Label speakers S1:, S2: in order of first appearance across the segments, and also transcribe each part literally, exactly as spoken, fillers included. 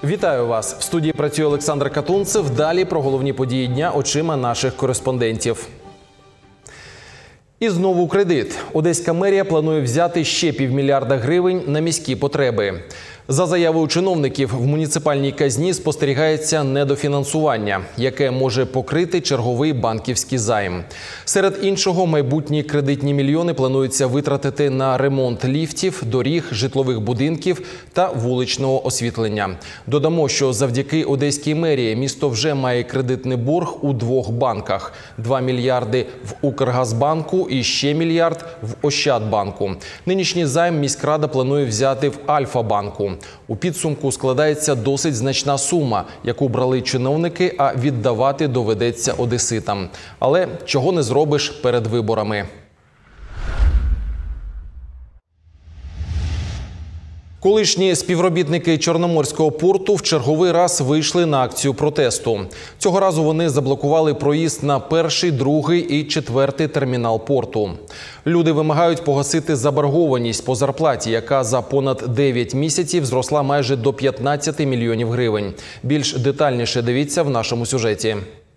S1: Вітаю вас! В студії працює Олександр Катунцев. Далі про головні події дня очима наших кореспондентів. І знову кредит. Одеська мерія планує взяти ще півмільярда гривень на міські потреби. За заявою чиновників, в муніципальній казні спостерігається недофінансування, яке може покрити черговий банківський займ. Серед іншого, майбутні кредитні мільйони планується витратити на ремонт ліфтів, доріг, житлових будинків та вуличного освітлення. Додамо, що завдяки Одеській мерії місто вже має кредитний борг у двох банках – два мільярди в Укргазбанку і ще мільярд в Ощадбанку. Нинішній займ міськрада планує взяти в Альфа-банку. У підсумку складається досить значна сума, яку брали чиновники, а віддавати доведеться одеситам. Але чого не зробиш перед виборами. Колишні співробітники Чорноморського порту в черговий раз вийшли на акцію протесту. Цього разу вони заблокували проїзд на перший, другий і четвертий термінал порту. Люди вимагають погасити заборгованість по зарплаті, яка за понад дев'ять місяців зросла майже до п'ятнадцяти мільйонів гривень. Більш детальніше дивіться в нашому сюжеті.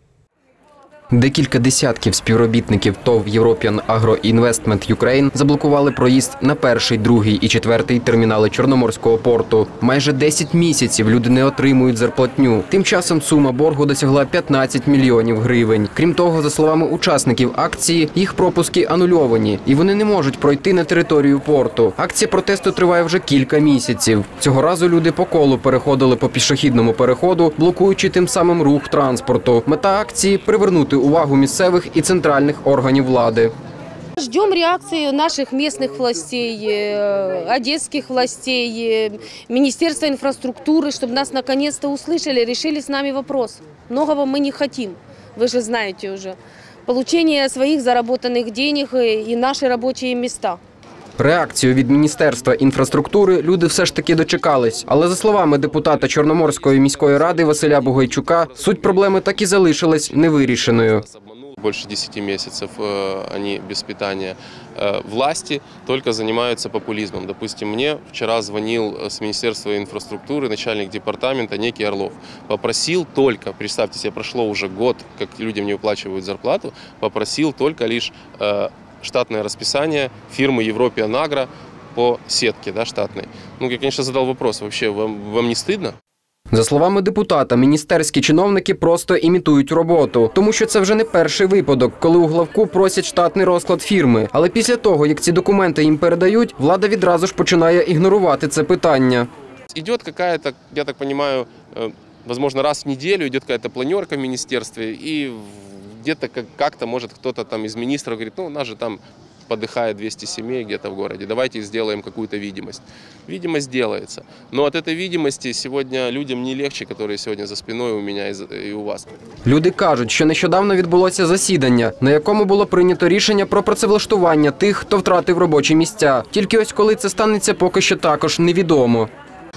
S2: Декілька десятків співробітників ТОВ European Agro Investment Ukraine заблокували проїзд на перший, другий і четвертий термінали Чорноморського порту. Майже десять місяців люди не отримують зарплатню. Тим часом сума боргу досягла п'ятнадцять мільйонів гривень. Крім того, за словами учасників акції, їх пропуски анульовані, і вони не можуть пройти на територію порту. Акція протесту триває вже кілька місяців. Цього разу люди по колу переходили по пішохідному переходу, блокуючи тим самим рух транспорту. Мета акції – привернути увагу місцевих і центральних органів влади.
S3: Ждем реакции наших местных властей, одесских властей, Министерства инфраструктуры, чтобы нас наконец-то услышали, решили с нами вопрос. Многого мы не хотим, вы же знаете уже. Получение своих заработанных денег и наши рабочие места.
S2: Реакцію від Міністерства інфраструктури люди все ж таки дочекались. Але за словами депутата Чорноморської міської ради Василя Бугайчука, суть проблеми так і залишилась невирішеною.
S4: Больше десяти месяцев они без питания. Власти только занимаются популизмом. Допустим, мне вчера звонил с Министерства инфраструктуры начальник департамента некий Орлов. Попросил только, представьте себе, прошло уже год, как людям не выплачивают зарплату, попросил только лишь штатное расписание фирмы European Agro по сетке, да, штатной. Ну, я, конечно, задал вопрос, вообще, вам, вам не стыдно?
S2: За словами депутата, міністерські чиновники просто імітують роботу. Тому що це вже не перший випадок, коли у главку просять штатний розклад фірми. Але після того, як ці документи їм передають, влада відразу ж починає ігнорувати це питання.
S4: Идет какая-то, я так понимаю, возможно, раз в неделю идет какая-то планерка в министерстве, и где-то как-то, может, кто-то там из министров говорит, ну, у нас же там подыхает двести семей где-то в городе, давайте сделаем какую-то видимость. Видимость делается. Но от этой видимости сегодня людям не легче, которые сегодня за спиной у меня и у вас.
S2: Люди кажуть, що нещодавно відбулося засідання, на якому було прийнято рішення про працевлаштування тих, хто втратив робочі місця. Тільки ось коли це станеться, поки що також невідомо.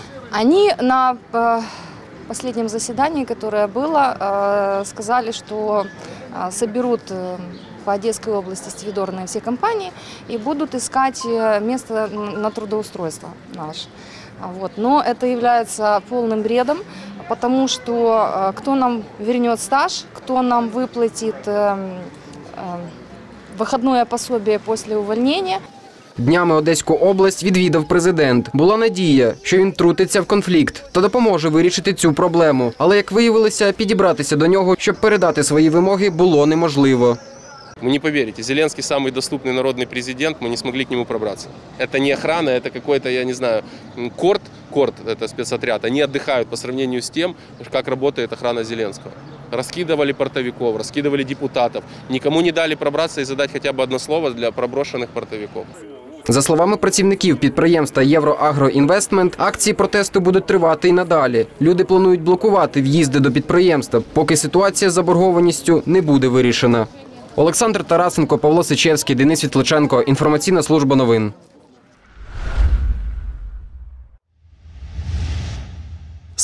S5: Они на последнем заседании, которое было, сказали, что соберут по Одесской области стивидорные все компании и будут искать место на трудоустройство наше. Вот. Но это является полным бредом, потому что кто нам вернет стаж, кто нам выплатит выходное пособие после увольнения.
S2: Днями Одеську область відвідав президент. Була надія, що він втрутиться в конфлікт та допоможе вирішити цю проблему. Але, як виявилося, підібратися до нього, щоб передати свої вимоги, було неможливо.
S4: Вы не поверите, Зеленский самый доступный народный президент, мы не смогли к нему пробраться. Это не охрана, это какой-то, я не знаю, корт, корт, это спецотряд. Они отдыхают по сравнению с тем, как работает охрана Зеленского. Раскидывали портовиков, раскидывали депутатов. Никому не дали пробраться и задать хотя бы одно слово для проброшенных портовиков.
S2: За словами працівників підприємства «Євроагроінвестмент», акції протесту будуть тривати і надалі. Люди планують блокувати в'їзди до підприємства, поки ситуація з заборгованістю не буде вирішена. Олександр Тарасенко, Павло Сичевський, Денис Світличенко. Інформаційна служба новин.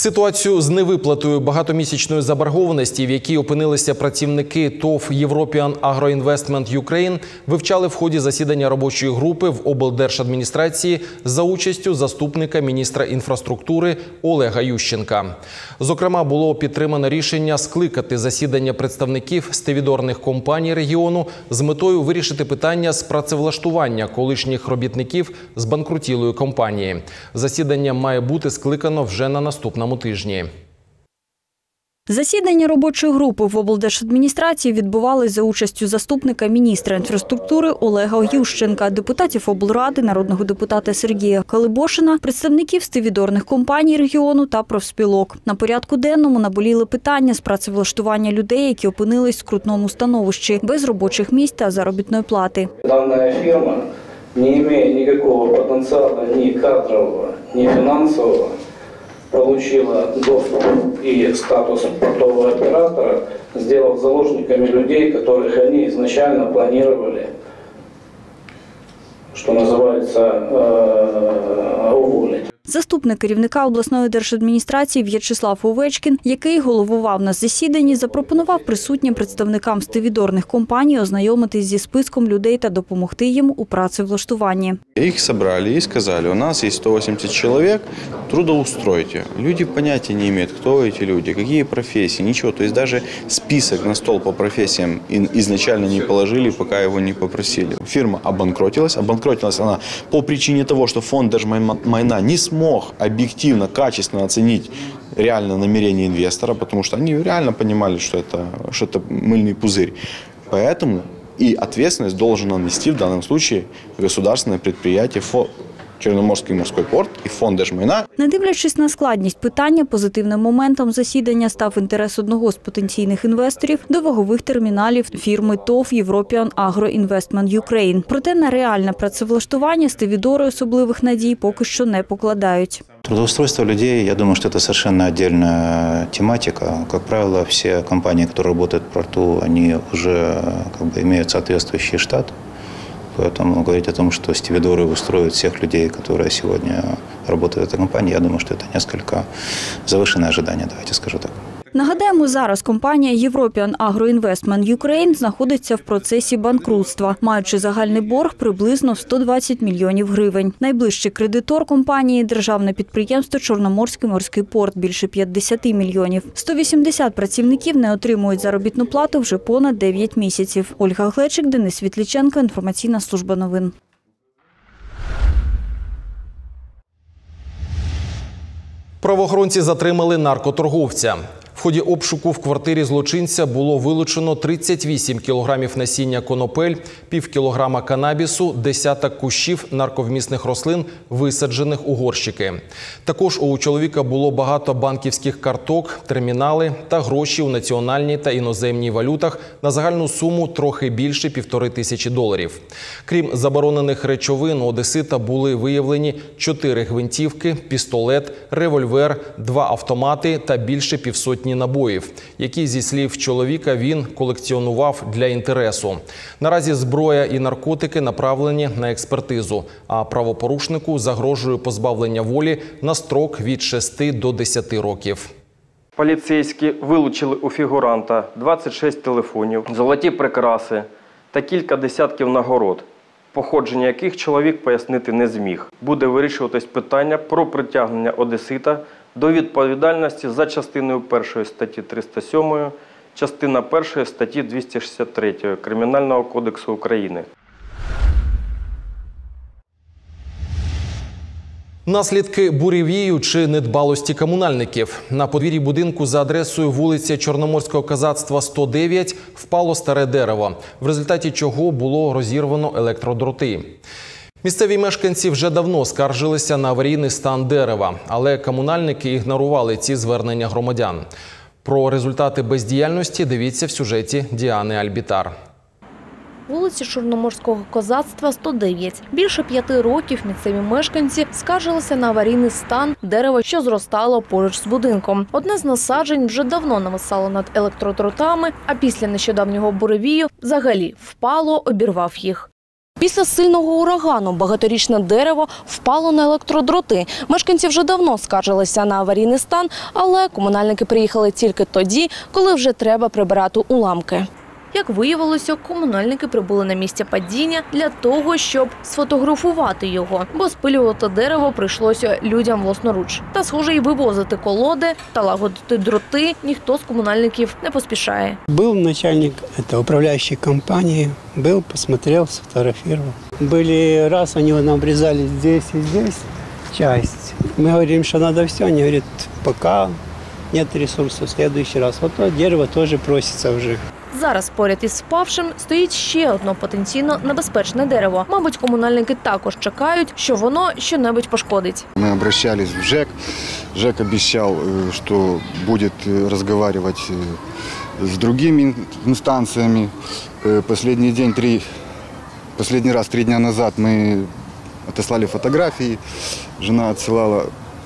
S1: Ситуацію з невиплатою багатомісячної заборгованості, в якій опинилися працівники ТОВ «European Agro Investment Ukraine», вивчали в ході засідання робочої групи в облдержадміністрації за участю заступника міністра інфраструктури Олега Ющенка. Зокрема, було підтримано рішення скликати засідання представників стивідорних компаній регіону з метою вирішити питання з працевлаштування колишніх робітників збанкрутілої компанії. Засідання має бути скликано вже на наступному тижні.
S6: Засідання робочої групи в облдержадміністрації відбувалось за участю заступника міністра інфраструктури Олега Ющенка, депутатів облради, народного депутата Сергія Калибошина, представників стивідорних компаній регіону та профспілок. На порядку денному наболіли питання з працевлаштування людей, які опинились в скрутному становищі, без робочих місць та заробітної плати.
S7: Дана фірма не має ніякого потенціалу ні кадрового, ні фінансового. Получила доступ и статус портового оператора, сделав заложниками людей, которых они изначально планировали, что называется, уволить.
S6: Заступник керівника обласної держадміністрації В'ячеслав Овечкін, який головував на засіданні, запропонував присутнім представникам стивідорних компаній ознайомитись зі списком людей та допомогти їм у працевлаштуванні.
S8: Их собрали и сказали, у нас есть сто восемьдесят человек, трудоустройте. Люди понятия не имеют, кто эти люди, какие профессии, ничего. То есть даже список на стол по профессиям изначально не положили, пока его не попросили. Фирма обанкротилась. Обанкротилась она по причине того, что фонд держмайна не смог объективно, качественно оценить реально намерение инвестора, потому что они реально понимали, что это, что это мыльный пузырь. Поэтому и ответственность должен нести в данном случае государственное предприятие Чорноморський морський порт і фонд держмайна.
S6: Не дивлячись на складність питання, позитивним моментом засідання став інтерес одного з потенційних інвесторів до вагових терміналів фірми ТОВ «European Agro Investment Ukraine». Проте на реальне працевлаштування стивідори особливих надій поки що не покладають.
S9: Трудоустройство людей, я думаю, что это совершенно отдельная тематика. Как правило, все компании, которые работают в порту, они уже как бы имеют соответствующий штат. Поэтому говорить о том, что стивидоры устроят всех людей, которые сегодня работают в этой компании, я думаю, что это несколько завышенное ожидание, давайте скажу так.
S6: Нагадаємо, зараз компанія European Agro Investment Ukraine знаходиться в процесі банкрутства, маючи загальний борг приблизно в сто двадцять мільйонів гривень. Найближчий кредитор компанії – державне підприємство «Чорноморський морський порт» – більше п'ятдесят мільйонів. сто вісімдесят працівників не отримують заробітну плату вже понад дев'ять місяців. Ольга Глечик, Денис Світличенко, інформаційна служба новин.
S1: Правоохоронці затримали наркоторговця. В ході обшуку в квартирі злочинця було вилучено тридцять вісім кілограмів насіння конопель, пів кілограма канабісу, десяток кущів нарковмісних рослин, висаджених у горщики. Також у чоловіка було багато банківських карток, термінали та гроші у національній та іноземній валютах на загальну суму трохи більше півтори тисячі доларів. Крім заборонених речовин, у одесита були виявлені чотири гвинтівки, пістолет, револьвер, два автомати та більше півсотні набоїв, які, зі слів чоловіка, він колекціонував для інтересу. Наразі зброя і наркотики направлені на експертизу, а правопорушнику загрожує позбавлення волі на строк від шести до десяти років.
S10: Поліцейські вилучили у фігуранта двадцять шість телефонів, золоті прикраси та кілька десятків нагород, походження яких чоловік пояснити не зміг. Буде вирішуватись питання про притягнення одесита до відповідальності за частиною першої статті триста сьомої, частина першої статті двісті шістдесят третьої Кримінального кодексу України.
S1: Наслідки буревію чи недбалості комунальників. На подвір'ї будинку за адресою вулиця Чорноморського козацтва, сто дев'ять, впало старе дерево, в результаті чого було розірвано електродроти. Місцеві мешканці вже давно скаржилися на аварійний стан дерева, але комунальники ігнорували ці звернення громадян. Про результати бездіяльності дивіться в сюжеті Діани Альбітар.
S11: Вулиці Чорноморського козацтва, сто дев'ять. Більше п'яти років місцеві мешканці скаржилися на аварійний стан дерева, що зростало поруч з будинком. Одне з насаджень вже давно нависало над електродротами, а після нещодавнього буревію взагалі впало, обірвав їх. Після сильного урагану багаторічне дерево впало на електродроти. Мешканці вже давно скаржилися на аварійний стан, але комунальники приїхали тільки тоді, коли вже треба прибирати уламки. Як виявилося, комунальники прибули на місце падіння для того, щоб сфотографувати його, бо спилювати дерево прийшлося людям власноруч. Та, схоже, і вивозити колоди та лагодити дроти ніхто з комунальників не поспішає.
S12: Был начальник это, управляющей компании, был, посмотрел, сфотографировал. Были раз, они нам обрезали здесь и здесь часть. Мы говорим, что надо все, они говорят, пока нет ресурсов, в следующий раз. Вот то дерево тоже просится уже.
S11: Зараз поряд із впавшим стоїть ще одне потенційно небезпечне дерево. Мабуть, комунальники також чекають, що воно що-небудь пошкодить.
S13: Мы обращались в ЖЭК. ЖЭК обещал, что будет разговаривать с другими инстанциями. Последний день, три, последний раз три дня назад мы отослали фотографии, жена отсылала.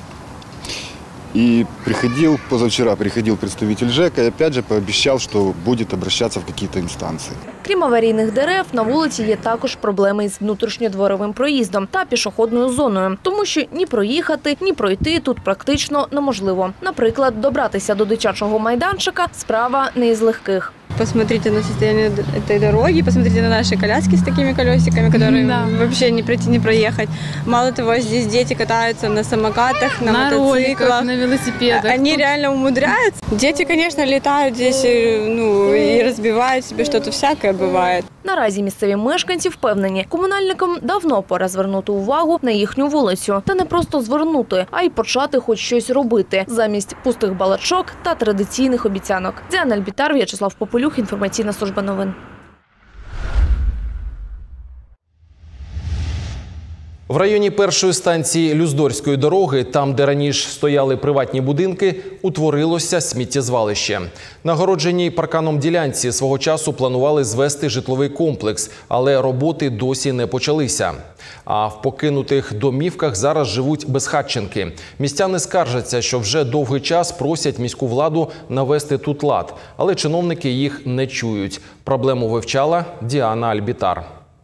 S13: И приходил, позавчера приходил представитель ЖЭКа и опять же пообещал, что будет обращаться в какие-то инстанции.
S11: Крім аварійних дерев, на вулиці є також проблеми із внутрішньодворовим проїздом та пішохідною зоною, тому що ні проїхати, ні пройти тут практично неможливо. Наприклад, добратися до дитячого майданчика – справа не із легких.
S14: Посмотрите на состояние этой дороги, посмотрите на наши коляски с такими колесиками, которые да. вообще не пройти, не проехать. Мало того, здесь дети катаются на самокатах, на, на мотоциклах, роликах, на велосипедах. Они Тут... реально умудряются. Дети, конечно, летают здесь, ну, и разбивают себе что-то, всякое бывает.
S11: Наразі місцеві мешканці впевнені, комунальникам давно пора звернути увагу на їхню вулицю. Та не просто звернути, а й почати хоч щось робити, замість пустих балачок та традиційних обіцянок. Діана Альбітар, В'ячеслав Попелюх, інформаційна служба новин.
S1: В районі першої станції Люздорської дороги, там, де раніше стояли приватні будинки, утворилося сміттєзвалище. На огородженій парканом ділянці свого часу планували звести житловий комплекс, але роботи досі не почалися. А в покинутих домівках зараз живуть безхатченки. Містяни скаржаться, що вже довгий час просять міську владу навести тут лад, але чиновники їх не чують. Проблему вивчала Діана Альбітар.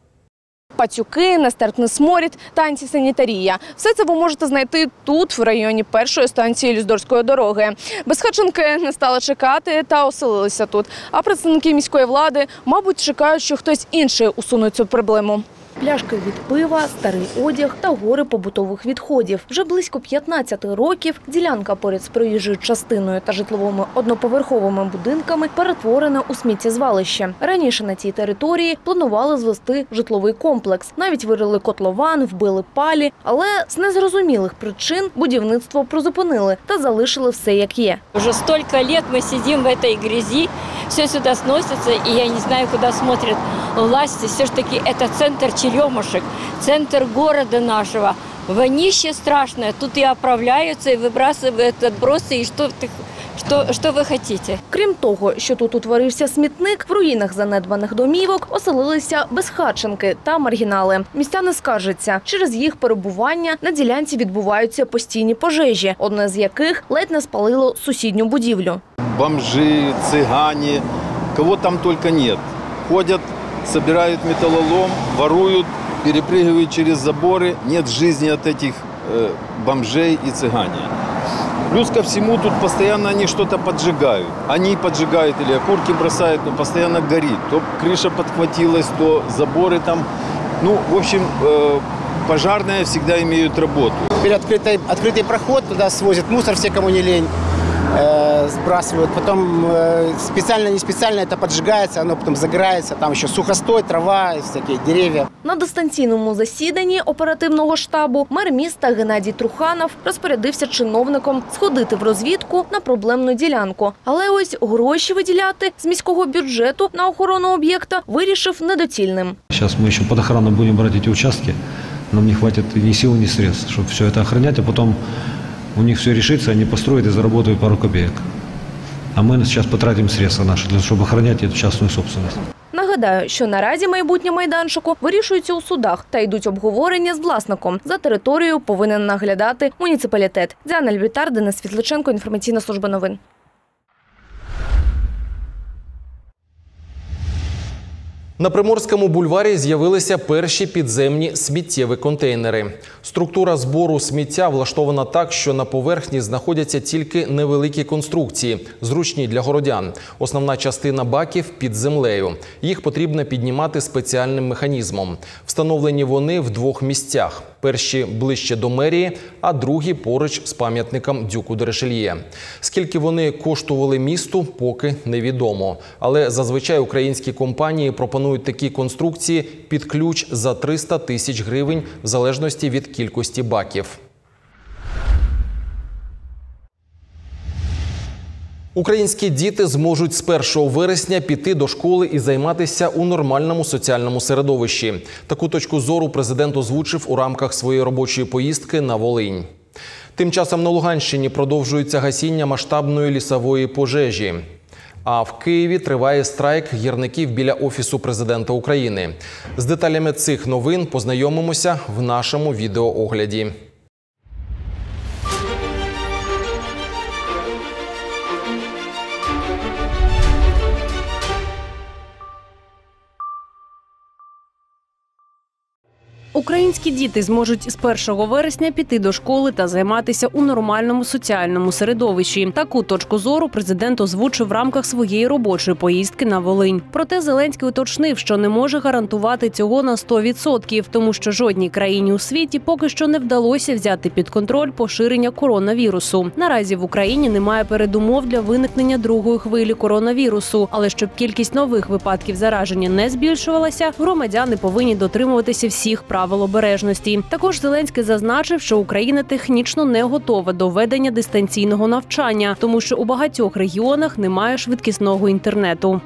S11: Пацюки, нестерпний сморід та антисанітарія. Все це ви можете знайти тут, в районі першої станції Люздорської дороги. Безхатченки не стали чекати та оселилися тут. А представники міської влади, мабуть, чекають, що хтось інший усуне цю проблему. Пляшки від пива, старий одяг та гори побутових відходів. Вже близько п'ятнадцяти років ділянка поряд з проїжджою частиною та житловими одноповерховими будинками перетворена у сміттєзвалище. Раніше на цій території планували звести житловий комплекс. Навіть вирили котлован, вбили палі. Але з незрозумілих причин будівництво призупинили та залишили все як є.
S15: Вже стільки років ми сидимо в цій грязі, все сюди сноситься, і я не знаю, куди смотрять власти. Все ж таки, це центр Черемушек, центр города нашего. Вонище страшное. Тут и оправляются, и выбрасывают отбросы, и что, что, что вы хотите.
S11: Крім того, що тут утворився смітник, в руїнах занедбаних домівок оселилися безхатченки та маргінали. Містяни скаржаться, через їх перебування на ділянці відбуваються постійні пожежі, одне з яких ледь не спалило сусідню будівлю.
S16: Бомжи, цыгане, кого там только нет. Ходят, собирают металлолом, воруют, перепрыгивают через заборы. Нет жизни от этих э, бомжей и цыгане. Плюс ко всему тут постоянно они что-то поджигают. Они поджигают или окурки бросают, но постоянно горит. То крыша подхватилась, то заборы там. Ну, в общем, э, пожарные всегда имеют работу.
S17: Теперь открытый, открытый проход, туда свозят мусор все, кому не лень. Сбрасывают, потом специально, не специально это поджигается, оно потом загорается, там еще сухостой, трава, всякие деревья.
S11: На дистанційному засіданні оперативного штабу мер міста Геннадій Труханов розпорядився чиновникам сходити в розвідку на проблемну ділянку. Але ось гроші виділяти з міського бюджету на охорону об'єкта вирішив недоцільним.
S18: Зараз ми ще під охорону будемо брати ці участки, нам не хватить ні сил, ні средств, щоб все це охороняти, а потім у них все решится, они построят и заработают пару копеек. А мы сейчас потратим средства наши, чтобы охранять эту частную собственность.
S11: Нагадаю, що наразі майбутнє майданчику вирішується у судах та йдуть обговорення з власником. За територією повинен наглядати муніципалітет. Діана Альбітар, Денис Світличенко, інформаційна служба новин.
S1: На Приморському бульварі з'явилися перші підземні сміттєві контейнери. Структура збору сміття влаштована так, що на поверхні знаходяться тільки невеликі конструкції, зручні для городян. Основна частина баків під землею. Їх потрібно піднімати спеціальним механізмом. Встановлені вони в двох місцях. Перші ближче до мерії, а другі поруч з пам'ятником Дюку де Ришельє. Скільки вони коштували місту, поки невідомо. Але зазвичай українські компанії пропонують такі конструкції під ключ за триста тисяч гривень в залежності від кількості баків. Українські діти зможуть з першого вересня піти до школи і займатися у нормальному соціальному середовищі. Таку точку зору президент озвучив у рамках своєї робочої поїздки на Волинь. Тим часом на Луганщині продовжується гасіння масштабної лісової пожежі. А в Києві триває страйк гірників біля Офісу президента України. З деталями цих новин познайомимося в нашому відеоогляді.
S19: Українські діти зможуть з першого вересня піти до школи та займатися у нормальному соціальному середовищі. Таку точку зору президент озвучив в рамках своєї робочої поїздки на Волинь. Проте Зеленський уточнив, що не може гарантувати цього на сто відсотків, тому що жодній країні у світі поки що не вдалося взяти під контроль поширення коронавірусу. Наразі в Україні немає передумов для виникнення другої хвилі коронавірусу, але щоб кількість нових випадків зараження не збільшувалася, громадяни повинні дотримуватися всіх прав правил обережності. Також Зеленський зазначив, що Україна технічно не готова до ведення дистанційного навчання, тому що у багатьох регіонах немає швидкісного інтернету.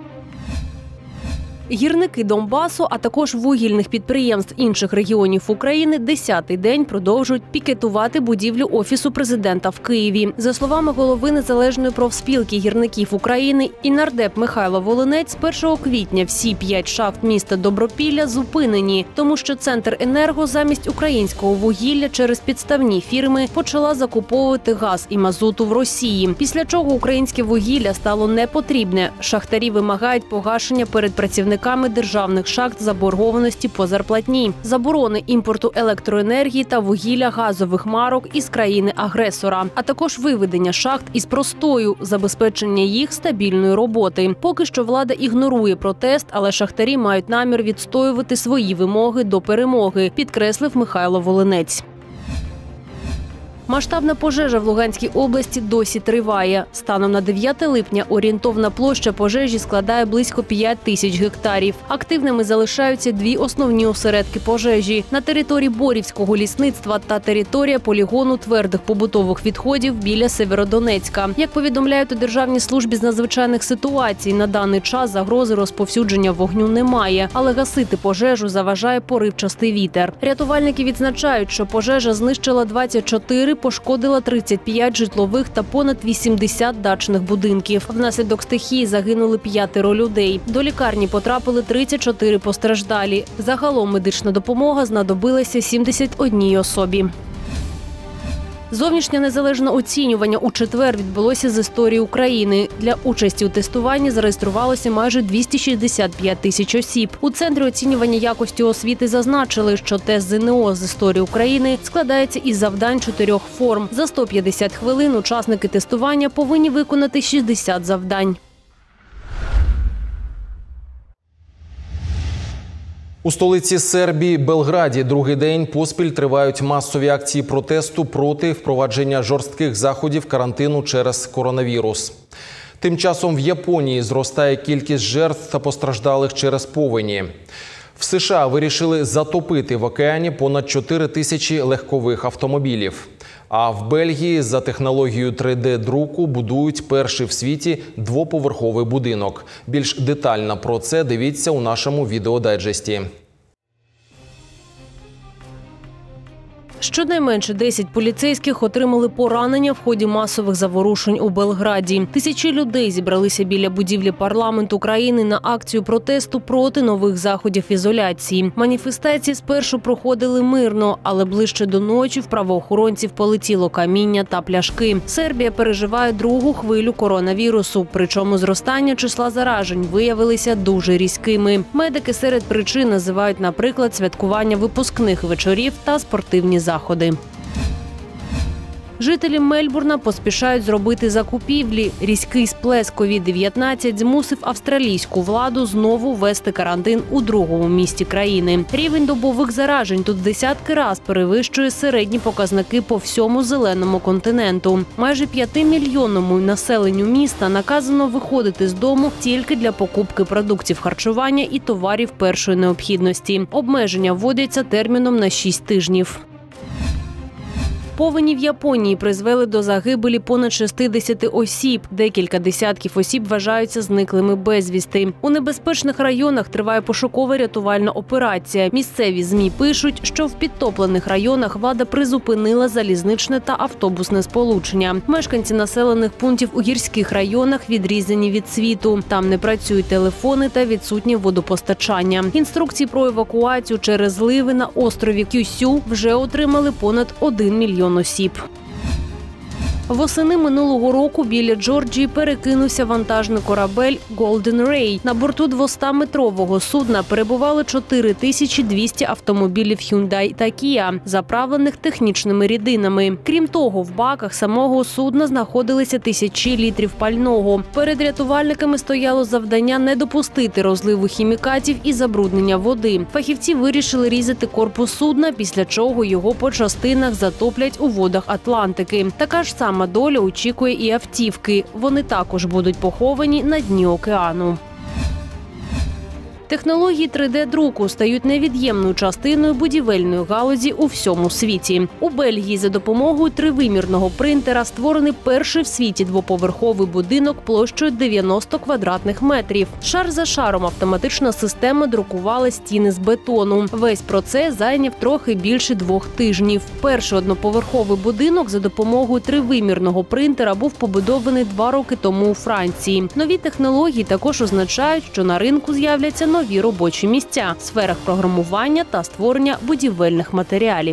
S19: Гірники Донбасу, а також вугільних підприємств інших регіонів України десятий день продовжують пікетувати будівлю Офісу президента в Києві. За словами голови Незалежної профспілки гірників України і нардеп Михайло Волинець, з першого квітня всі п'ять шахт міста Добропілля зупинені, тому що Центренерго замість українського вугілля через підставні фірми почала закуповувати газ і мазуту в Росії, після чого українське вугілля стало непотрібне. Шахтарі вимагають погашення перед працівниками державних шахт заборгованості по зарплатні, заборони імпорту електроенергії та вугілля газових марок із країни-агресора, а також виведення шахт із простою, забезпечення їх стабільної роботи. Поки що влада ігнорує протест, але шахтарі мають намір відстоювати свої вимоги до перемоги, підкреслив Михайло Волинець. Масштабна пожежа в Луганській області досі триває. Станом на дев'яте липня орієнтовна площа пожежі складає близько п'ять тисяч гектарів. Активними залишаються дві основні осередки пожежі – на території Борівського лісництва та територія полігону твердих побутових відходів біля Северодонецька. Як повідомляють у Державній службі з надзвичайних ситуацій, на даний час загрози розповсюдження вогню немає, але гасити пожежу заважає поривчастий вітер. Рятувальники відзначають, що пожежа знищила двадцять чотири, пошкодила тридцять п'ять житлових та понад вісімдесят дачних будинків. Внаслідок стихії загинули п'ятеро людей. До лікарні потрапили тридцять чотири постраждалі. Загалом медична допомога знадобилася сімдесят одній особі. Зовнішнє незалежне оцінювання у четвер відбулося з історії України. Для участі у тестуванні зареєструвалося майже двісті шістдесят п'ять тисяч осіб. У Центрі оцінювання якості освіти зазначили, що тест ЗНО з історії України складається із завдань чотирьох форм. За сто п'ятдесят хвилин учасники тестування повинні виконати шістдесят завдань.
S1: У столиці Сербії Белграді другий день поспіль тривають масові акції протесту проти впровадження жорстких заходів карантину через коронавірус. Тим часом в Японії зростає кількість жертв та постраждалих через повені. В США вирішили затопити в океані понад чотири тисячі легкових автомобілів. А в Бельгії за технологією три де-друку будують перший в світі двоповерховий будинок. Більш детально про це дивіться у нашому відеодайджесті.
S19: Щонайменше десять поліцейських отримали поранення в ході масових заворушень у Белграді. Тисячі людей зібралися біля будівлі парламенту країни на акцію протесту проти нових заходів ізоляції. Маніфестації спершу проходили мирно, але ближче до ночі в правоохоронців полетіло каміння та пляшки. Сербія переживає другу хвилю коронавірусу, причому зростання числа заражень виявилися дуже різкими. Медики серед причин називають, наприклад, святкування випускних вечорів та спортивні заходи. Жителі Мельбурна поспішають зробити закупівлі. Різкий сплеск ковід дев'ятнадцять змусив австралійську владу знову ввести карантин у другому місті країни. Рівень добових заражень тут десятки раз перевищує середні показники по всьому зеленому континенту. Майже п'ятимільйонному населенню міста наказано виходити з дому тільки для покупки продуктів харчування і товарів першої необхідності. Обмеження вводяться терміном на шість тижнів. Повені в Японії призвели до загибелі понад шістдесят осіб. Декілька десятків осіб вважаються зниклими безвісти. У небезпечних районах триває пошукова рятувальна операція. Місцеві ЗМІ пишуть, що в підтоплених районах влада призупинила залізничне та автобусне сполучення. Мешканці населених пунктів у гірських районах відрізані від світу. Там не працюють телефони та відсутнє водопостачання. Інструкції про евакуацію через зливи на острові Кюсю вже отримали понад один мільйон осіб. Восени минулого року біля Джорджії перекинувся вантажний корабель «Голден Рей». На борту двостаметрового судна перебували чотири тисячі двісті автомобілів Hyundai та Kia, заправлених технічними рідинами. Крім того, в баках самого судна знаходилися тисячі літрів пального. Перед рятувальниками стояло завдання не допустити розливу хімікатів і забруднення води. Фахівці вирішили різати корпус судна, після чого його по частинах затоплять у водах Атлантики. Така ж сама доля очікує і автівки. Вони також будуть поховані на дні океану. Технології три де-друку стають невід'ємною частиною будівельної галузі у всьому світі. У Бельгії за допомогою тривимірного принтера створений перший в світі двоповерховий будинок площею дев'яносто квадратних метрів. Шар за шаром автоматична система друкувала стіни з бетону. Весь процес зайняв трохи більше двох тижнів. Перший одноповерховий будинок за допомогою тривимірного принтера був побудований два роки тому у Франції. Нові технології також означають, що на ринку з'являться нові робочі місця в сферах програмування та створення будівельних матеріалів.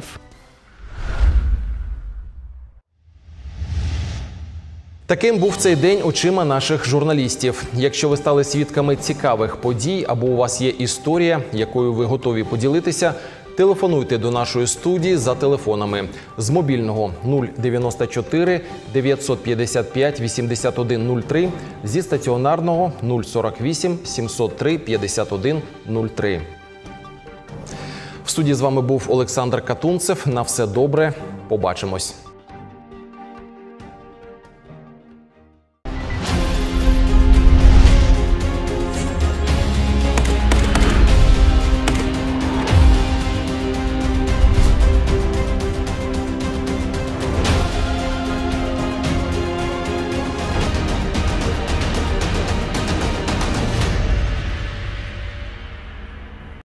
S1: Таким був цей день очима наших журналістів. Якщо ви стали свідками цікавих подій або у вас є історія, якою ви готові поділитися, телефонуйте до нашої студії за телефонами з мобільного нуль дев'яносто чотири дев'ятсот п'ятдесят п'ять вісімдесят один нуль три, зі стаціонарного нуль сорок вісім сімсот три п'ятдесят один нуль три. В студії з вами був Олександр Катунцев. На все добре. Побачимось.